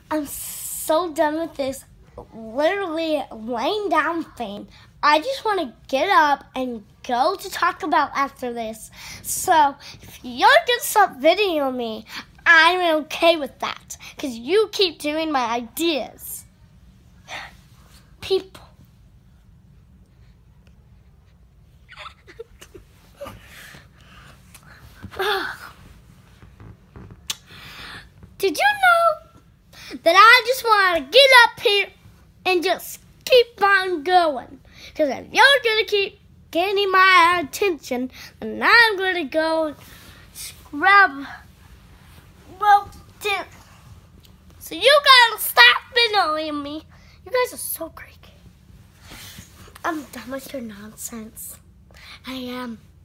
I'm so done with this literally laying down thing. I just want to get up and go to Taco Bell after this. So if you're going to stop videoing me, I'm okay with that. Because you keep doing my ideas. People. Did you know that I just want to get up here and just keep on going? Because if you're going to keep getting my attention, then I'm going to go scrub rope down. So you got to stop videoing me. You guys are so crazy. I'm done with your nonsense. I am.